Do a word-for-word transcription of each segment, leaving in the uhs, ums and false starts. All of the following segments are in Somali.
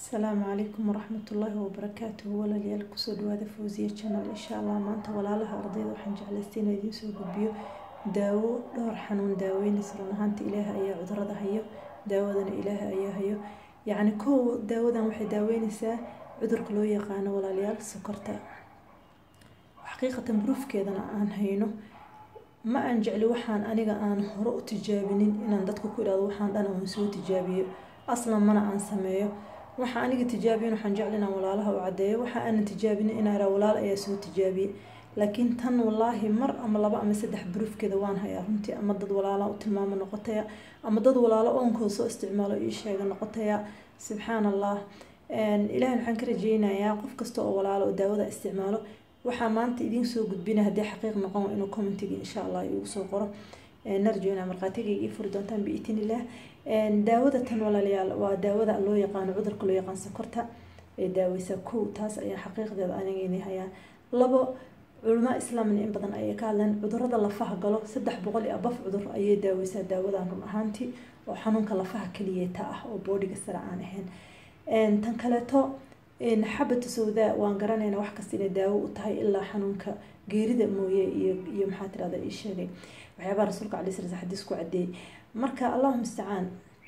السلام عليكم ورحمة الله وبركاته ولا ليال كسود وهذا فوزية channel إن شاء الله ما أنت ولا لها أرضي وحن جعلستين يدين سوق بيو داو دور حنون داوين يسرون هانت إلها أي عذر ذا هيو داودنا إلها أي هيو يعني كو داودنا وحي داوين سا عذر كلو يقان ولا ليال سكرتا وحقيقة بروف كذا أنا هينو ما أنجعل وحان أنيقا أن هرؤ تجابين إن أندتكو كلا وحان أنا ونسو تجابي أصلا ما أن سميه waxa aniga tijaabin waxaan jeclina walaalaha oo cadeeyo waxa aan tijaabin in ay walaal ay soo tijaabiye laakiin tan wallahi mar ama laba ama saddex briefkeeda waan hayaa runtii ama dad walaala u tilmaamo noqotaya ama dad walaalo oo koo soo isticmaalo ii sheega noqotaya subhanallah een ilaahay waxaan ka rajeynayaa qof kasta oo walaalo oo daawada isticmaalo waxa maanta idin soo gudbina hadii xaqiiq noqon inuu commentiga insha Allah igu soo qoro نرجونا مرقاتي يفور دونتان بإذن الله داودة تنولا ليال وداودة لو يقان عذر كله يقان سكرتها داوي سكو تاس أي حقيقة ذا أنا جيني هيا لبو علماء إسلام من إن بدن أي كالن عذر هذا لفها قالوا سدح بقولي أبف عذر أي داوي سد داودة عن هانتي وحنون كلفها كلية تاء وبودي قصر عنه هن إن تنكلته إن حبت سوداء وانقرنا إن واحد كسر داو وتهي إلا حنون كجيرد موية يوم حاتر هذا الشيء وحيابا رسولك عليه الصلاة والسلام حديثكو عدي مركا اللهم استعان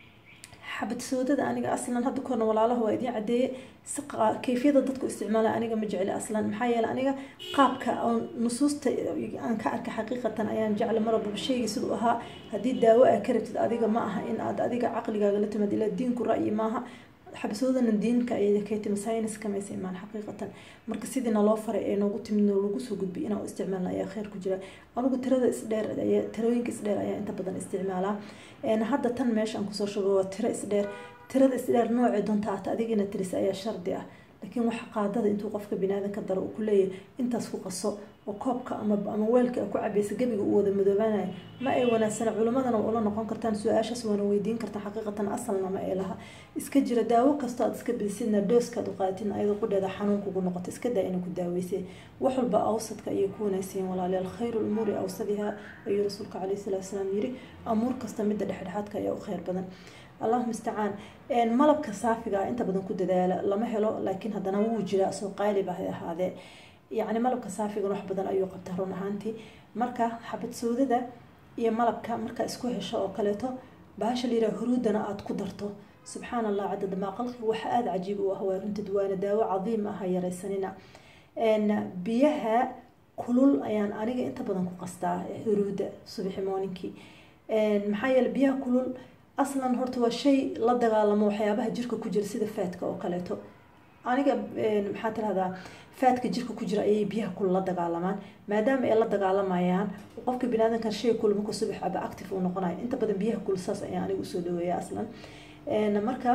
حبت سودة أنا أصلا هذا كنا ولا الله ويدي عدي سقى كيفية ضدكو استعمالها أنا مجعل أصلا محايل أنا قابك أو نصوص أنا كأرك حقيقة أيام جعل مرض بشيء يسوقها هذه الدواء كرت أديك معها إن أديك عقلي قالت ما دي الدين كرأي معها حبسودا الدين كأي كيت مساينس كما يسمون حقيقة مركز سيدنا الله فرق إنه قلت منه لوجس وجود بينا واستعمالنا يا خير كجرا أنا قلت ترى إصدار يا تروين كإصدار يا أنت بدن استعمالها أنا هذا تن ماشي أنكو صار شغل ترى إصدار ترى إصدار نوع دون تعت أديك إن تريس أي شردية لكن وحقادة أنتوا قفك بنادم كدر وكلية أنت سوق الصو وكوبك أما أما ويلك أكو عبيس جبي وذا مدبانة ما أي وانا سنة علماءنا وقولنا نقول كرتان سؤال شو سوى نويدين كرتان حقيقة أصلا ما إلها إسكجر داو كستاد إسكبل سنة دوس كدقاتين أيضا قد هذا حنون كوجو نقطة إسكدا إنه كداويسي وحل بأوسط كيكون يسين ولا للخير الأمور أوسطها أي رسولك عليه الصلاة والسلام يري أمور كستمد لحد كيا خير بدن اللهم استعان إن ملبك صافية أنت بدن كده ده لما حلو لكن هذا نوجرا سوق قالب هذا يعني ملبك صافي روح بدن أيو قبتهرون هانتي مركا حبت سودة ده يا ملبك مركا اسكوه الشاء كلته باش اللي رهرودنا عاد قدرته سبحان الله عدد ما قلق وحاد عجيب وهو انت دوان دواء عظيم هي رسننا ان بيها كلول ايان انيغا انت بدن ku qastaa huruuda subax mooninki ان maxay biyaha kulul aslan horta waa shay la dagaalamo waxyaabaha jirka ku jira sida faatka oo kaleeto aniga maxaa tirahdaa faatka jirka ku jira ay biyaha kulul la dagaalamaan maadaama ay la dagaalamayaan qofka bini'aadanka shay kulul markuu subax aba active uu noqonayo inta badan biyaha kulul saas ayaan anigu soo dhaweeyaa aslan een marka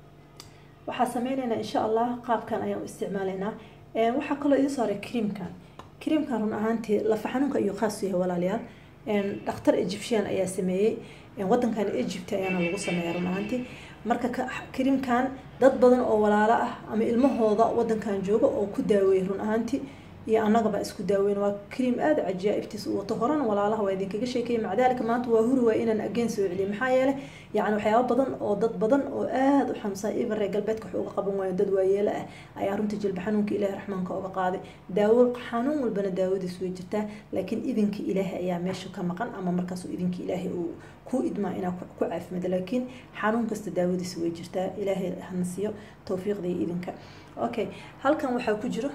waxa sameeynayna insha Allah qaabkan ayaan isticmaalaynaa een waxa kale oo saaray creamkan creamkan run ahaantii la faxanunka iyo khaas yahay walaalayaal een dhakhtar Egyptian ayaa sameeyay een wadankan Egypt ayaana lagu sameeyay run ahaantii marka creamkan dad badan oo walaalo ah ama ilmahooda wadankan jooga oo ku daaweeyay run ahaantii iyo anaga ba isku daaweyn waa cream aad cajaa'ibtiis oo tohoran walaalaha waa idin kaga sheekay macdaalka maanta waa huru waa inaan again soo celiyo maxaa yeelay yaani waxyaabo badan oo dad badan oo aad u xamsaa ibar reer galbeedka wax uga qaban waayeen dad waayeela ah ayaa runta jilba xanuunka ilaahay raxmaanka uga qaaday daawo xanuun walbana daawadiis way jirtaa laakiin idinka ilaahay ayaa meesha ka maqan ama markaas uu idinka ilaahay uu ku idmaa inaa ku caafimaad laakiin xanuun kasta daawadiis way jirtaa ilaahay hana siiyo tawfiiqda idinka okay halkan waxa ku jiro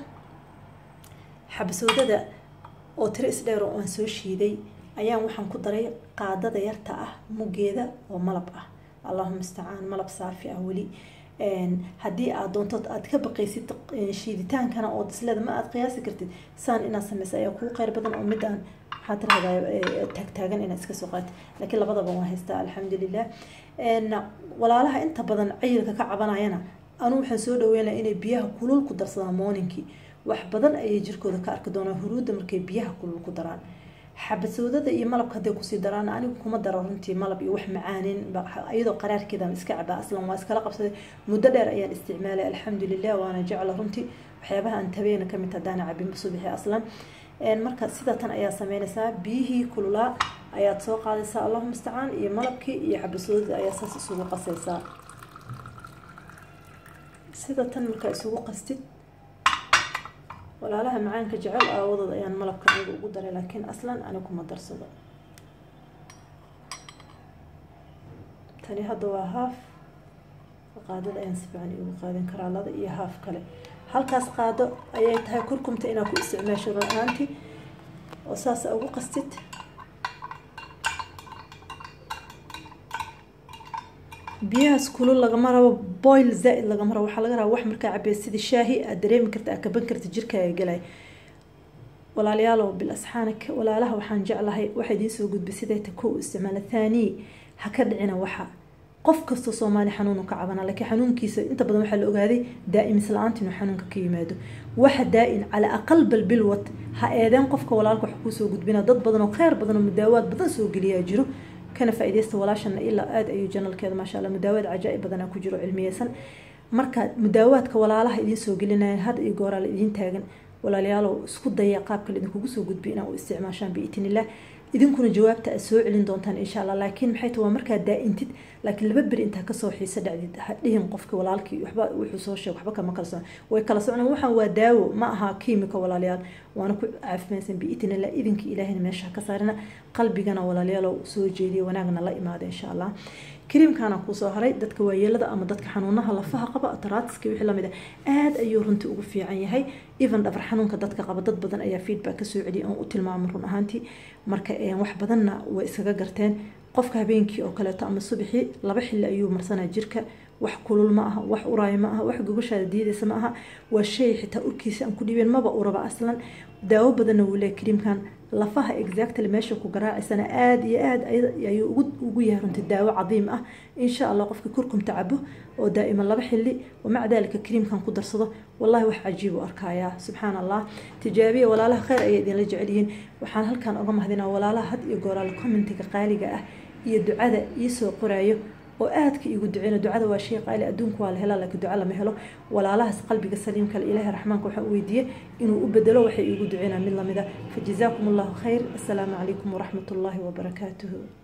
xabsowdada oo tris dheer oo aan soo shiiday ayaan waxaan ku daray qaadada yarta ah mugeeda oo malab ah allahumma ista'aan malab saafi ah wali een hadii aad doonto aad ka baqaysid shiiditaankana oo dislada ma aad qiyaasi kartid saan ina sameysay ayaa ku qeyr badan oo midaan waxaad raadayay tag taagan ina iska soo qaat laakiin labadaba waan haystaa alxamdulillah een walaalaha inta badan ciyilka ka cabanayana anu waxaan soo dhaweynaa inay biyaha kulul ku darsadaan morningkii wax badan ay jirkooda ka arki doonaan huruuda markay biyaha kulul ku daraan xabasowdada iyo malabka haday ku sii daraan anigu kuma daro runtii malab iyo wax macaanin iyadoo qaraarkeeda iska cabaa aslan waa iskala qabsaday muddo dheer ayaan isticmaalay alxamdulillah waana jecel runtii waxyaabaha aan tabeena kamid hadaan cabin subaxii aslan een marka sida tan ayaa sameynaysaa biyihii kulula ayaad soo qaadaysaa allahumma ista'aan iyo malabkii iyo xabasowdada ayaa saas isugu qasaysaa sida tan marka isugu qastid walaalaha macaanka jecel aawadooda ayaan malabka aniga ugu daray laakiin aslan aniga kuma darsado tani hadda waa haaf qaadada ayaan si fiican ugu qaadan karaa lada iyo haaf kale halkaas qaado ayay tahay kurkumta inaad ku isticmaasho raaanti oo saas ugu qastid biyahaas kulul lagama rabo boil zaid lagama rabo waxa laga rabaa wax markaa cabay sida shaahi aad dareemi karta aad ka ban karta jirkaaga galay walaalayaal bil asxaanak walaalaha waxaan jeclahay waxa idin soo gudbay sidee ta ku isticmaal thani ha ka dhicina waxa qof kasto Soomaali xanuun ka cabana laakiin xanuunkiisa inta badan waxa la ogaaday daa'im islaanti inuu xanuunka ka yimaado waxa daa'in ala aqal bal bilwat ha eedan qofka walaalka wax ku soo gudbina dad badan oo khayr badan oo mudaawaad badan soo galiya jiro kana faa'iideysta walaashana ilaa aad ayuu janalkeeda ma sha Allah mudaawaad ajaa'ib badan ku jiro cilmiyeysan marka mudaawaadka walaalaha idin soo gelinayaan had iyo goor la idin taagan walaalayaal isku daya qaabka idin kugu soo gudbina oo isticmaashaan biitinillah idinkuna jawaabta soo celin doontaan insha Allah laakiin maxay tahay marka daa'intid laakiin laba bir inta ka soo xiisa dhacdid hadhiin qofka walaalkii waxba wuxuu soo sheeg waxba kama kala soo way kala socnaan waxan waa daawo ma aha kiimiko walaalayaal waana ku caafimaadsan biitinillah idinka ilaahina meesha ka saarina qalbigana walaalayaal soo jeediyo wanaagna la imaado insha Allah كريمكانا كوسو هري dadka waayeelada ama dadka xanuunaha lafaha qaba atraatska wixii lamid ah aad ayuu runtii ugu fiican yahay even dhabar xanuunka dadka qaba dad badan ayaa feedback ka soo celiyay oo u tilmaamay run ahaantii marka ee wax badanna way isaga garteen qofka habeenkii oo kale ta ama subaxii laba xilli ayuu marsanaa jirka wax kulul ma aha wax uraay ma aha wax gubashaada diidaysa ma aha waa shay xitaa urkiisa aan ku dhibeen maba uraba aslan daawo badan uu leeyahay kariimkan lafaha exactly meesha ku garaacisana aad iyo aad ayuu ugu ugu yahay runtii daawo cadiim ah insha Allah qofka kurkum tacabo oo daa'iman laba xilli ومع ذلك kariimkan ku darsado wallahi wax cajiib u arkaya subhanallah tijaabiye walaalaha khayr ay idin la jeceliin waxaan halkan uga mahadinaa walaalaha had iyo gooraal commentiga qaaliga ah iyo ducada ii soo qoraayo oo aadka igu duceena ducada waa shay qaali adduunku waa la helaa laakiin duca lama helo walaalahaas qalbiga saliimka ilaahay raxmaanka waxa uu weydiiyay inuu u bedelo waxay igu duceena mid lamida fajazaakumullahu khayr assalaamu alaykum wa rahmatullahi wa barakaatuh